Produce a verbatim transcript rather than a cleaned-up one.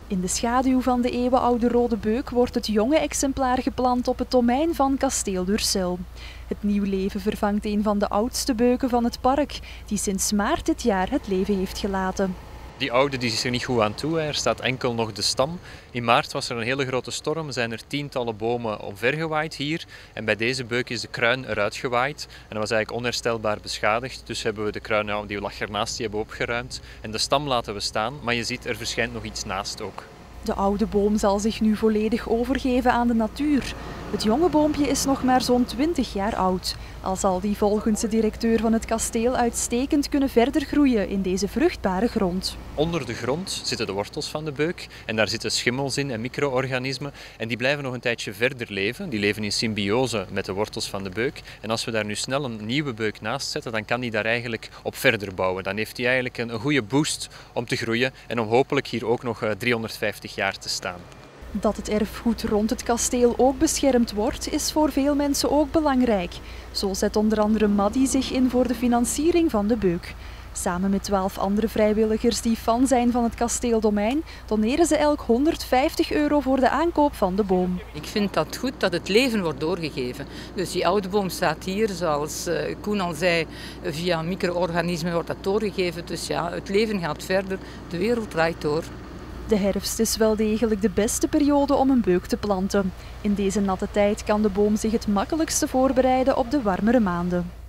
In de schaduw van de eeuwenoude rode beuk wordt het jonge exemplaar geplant op het domein van Kasteel Duurcel. Het nieuw leven vervangt een van de oudste beuken van het park, die sinds maart dit jaar het leven heeft gelaten. Die oude die is er niet goed aan toe, er staat enkel nog de stam. In maart was er een hele grote storm, zijn er tientallen bomen omvergewaaid hier. En bij deze beuk is de kruin eruit gewaaid. En dat was eigenlijk onherstelbaar beschadigd. Dus hebben we de kruin, nou, die lag ernaast, die hebben we opgeruimd. En de stam laten we staan, maar je ziet er verschijnt nog iets naast ook. De oude boom zal zich nu volledig overgeven aan de natuur. Het jonge boompje is nog maar zo'n twintig jaar oud. Al zal die volgens de directeur van het kasteel uitstekend kunnen verder groeien in deze vruchtbare grond. Onder de grond zitten de wortels van de beuk en daar zitten schimmels in en micro-organismen en die blijven nog een tijdje verder leven. Die leven in symbiose met de wortels van de beuk en als we daar nu snel een nieuwe beuk naast zetten, dan kan die daar eigenlijk op verder bouwen. Dan heeft hij eigenlijk een, een goede boost om te groeien en om hopelijk hier ook nog driehonderdvijftig jaar te staan. Dat het erfgoed rond het kasteel ook beschermd wordt, is voor veel mensen ook belangrijk. Zo zet onder andere Maddy zich in voor de financiering van de beuk. Samen met twaalf andere vrijwilligers die fan zijn van het kasteeldomein, doneren ze elk honderdvijftig euro voor de aankoop van de boom. Ik vind dat goed dat het leven wordt doorgegeven. Dus die oude boom staat hier, zoals Koen al zei, via micro-organismen wordt dat doorgegeven. Dus ja, het leven gaat verder, de wereld draait door. De herfst is wel degelijk de beste periode om een beuk te planten. In deze natte tijd kan de boom zich het makkelijkste voorbereiden op de warmere maanden.